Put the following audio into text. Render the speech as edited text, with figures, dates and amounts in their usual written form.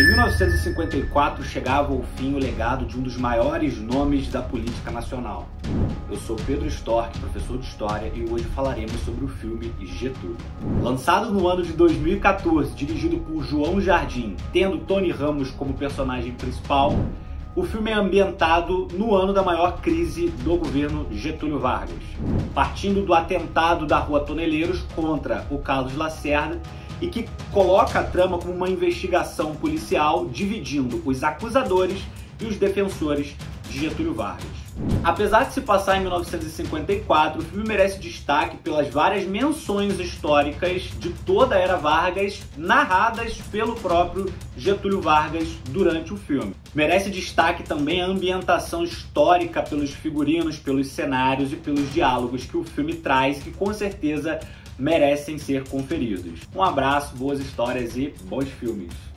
Em 1954 chegava ao fim o legado de um dos maiores nomes da política nacional. Eu sou Pedro Storck, professor de História, e hoje falaremos sobre o filme Getúlio. Lançado no ano de 2014, dirigido por João Jardim, tendo Tony Ramos como personagem principal, o filme é ambientado no ano da maior crise do governo Getúlio Vargas, partindo do atentado da Rua Toneleiros contra o Carlos Lacerda, e que coloca a trama como uma investigação policial dividindo os acusadores e os defensores de Getúlio Vargas. Apesar de se passar em 1954, o filme merece destaque pelas várias menções históricas de toda a era Vargas, narradas pelo próprio Getúlio Vargas durante o filme. Merece destaque também a ambientação histórica pelos figurinos, pelos cenários e pelos diálogos que o filme traz, que com certeza merecem ser conferidos. Um abraço, boas histórias e bons filmes!